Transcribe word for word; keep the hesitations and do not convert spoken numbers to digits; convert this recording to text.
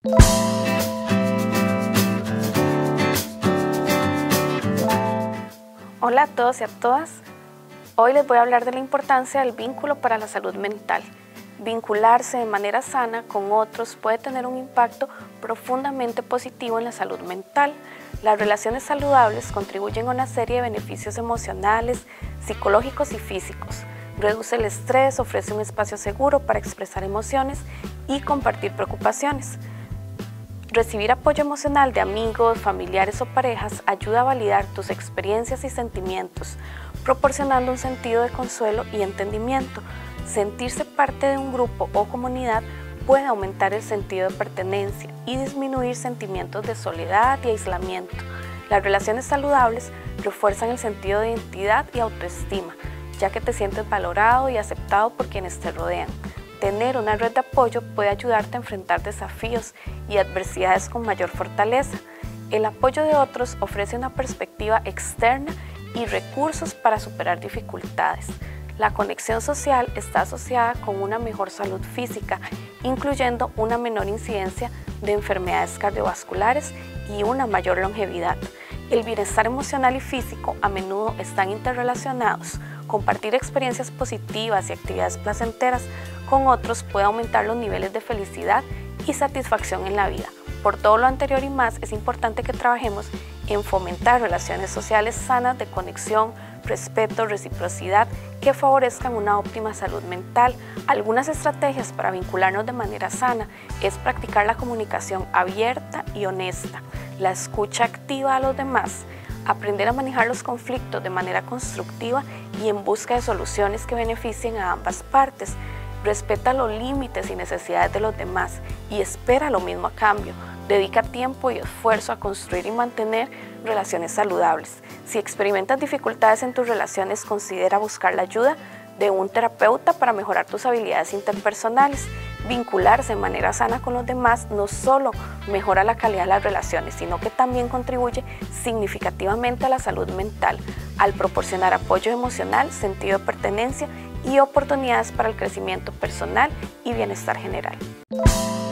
Hola a todos y a todas. Hoy les voy a hablar de la importancia del vínculo para la salud mental. Vincularse de manera sana con otros puede tener un impacto profundamente positivo en la salud mental. Las relaciones saludables contribuyen a una serie de beneficios emocionales, psicológicos y físicos. Reduce el estrés, ofrece un espacio seguro para expresar emociones y compartir preocupaciones. Recibir apoyo emocional de amigos, familiares o parejas ayuda a validar tus experiencias y sentimientos, proporcionando un sentido de consuelo y entendimiento. Sentirse parte de un grupo o comunidad puede aumentar el sentido de pertenencia y disminuir sentimientos de soledad y aislamiento. Las relaciones saludables refuerzan el sentido de identidad y autoestima, ya que te sientes valorado y aceptado por quienes te rodean. Tener una red de apoyo puede ayudarte a enfrentar desafíos y adversidades con mayor fortaleza. El apoyo de otros ofrece una perspectiva externa y recursos para superar dificultades. La conexión social está asociada con una mejor salud física, incluyendo una menor incidencia de enfermedades cardiovasculares y una mayor longevidad. El bienestar emocional y físico a menudo están interrelacionados. Compartir experiencias positivas y actividades placenteras con otros puede aumentar los niveles de felicidad y satisfacción en la vida. Por todo lo anterior y más, es importante que trabajemos en fomentar relaciones sociales sanas de conexión, respeto, reciprocidad, que favorezcan una óptima salud mental. Algunas estrategias para vincularnos de manera sana es practicar la comunicación abierta y honesta, la escucha activa a los demás, aprender a manejar los conflictos de manera constructiva y en busca de soluciones que beneficien a ambas partes. Respeta los límites y necesidades de los demás y espera lo mismo a cambio. Dedica tiempo y esfuerzo a construir y mantener relaciones saludables. Si experimentas dificultades en tus relaciones, considera buscar la ayuda de un terapeuta para mejorar tus habilidades interpersonales. Vincularse de manera sana con los demás no solo mejora la calidad de las relaciones, sino que también contribuye significativamente a la salud mental, al proporcionar apoyo emocional, sentido de pertenencia y oportunidades para el crecimiento personal y bienestar general.